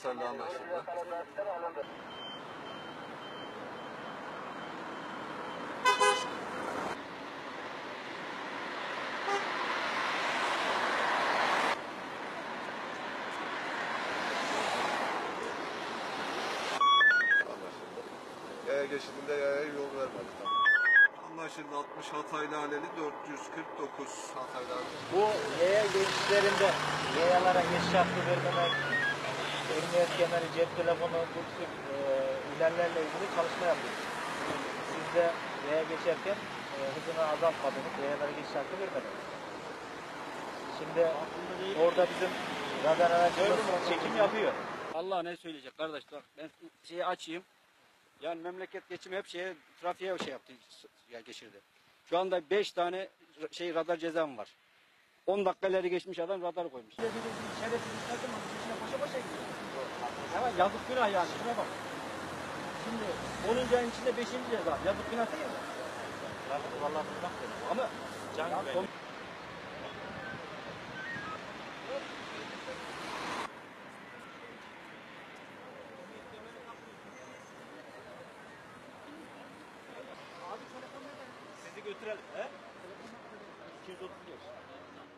Yeterli anlaşıldı. Yaya geçidinde yaya yol vermedi. Anlaşıldı. 60 Hatay Laleli 449 Hatay Laleli. Bu yaya geçişlerinde yayalara geçiş hakkı vermemek, emniyet kemeri, cep telefonu, bu tür ihlallerle ilgili çalışma yapıyoruz. Siz de yaya geçerken hızını azaltmadınız, yayalara geçiş hakkı vermediniz. Şimdi orada bizim radar aracımız çekim yapıyor. Allah ne söyleyecek kardeş, bak ben şeyi açayım. Yani memleket geçimi hep trafiğe yaptı, ya geçirdi. Şu anda 5 tane radar cezam var. 10 dakikaları geçmiş adam radar koymuş. Şerefsizliklerden paşa paşa gidiyor. Hemen yazık günah yani, şuna bak. Şimdi 10. ayın içinde 5. ceza, yazık günah değil mi? Vallahi bak Ama can güvenliği. Sizi götürelim. He? 235.